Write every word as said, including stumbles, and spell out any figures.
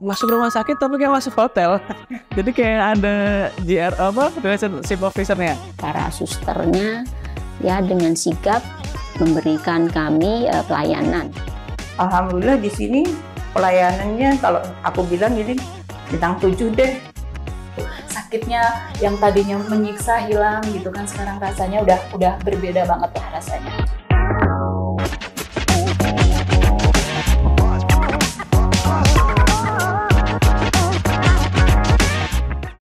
masuk rumah sakit tapi kayak masuk hotel. Jadi kayak ada G R apa relationship officer-nya. Para susternya ya dengan sigap memberikan kami uh, pelayanan. Alhamdulillah di sini pelayanannya kalau aku bilang ini bintang tujuh deh. Sakitnya yang tadinya menyiksa hilang gitu kan, sekarang rasanya udah udah berbeda banget lah rasanya.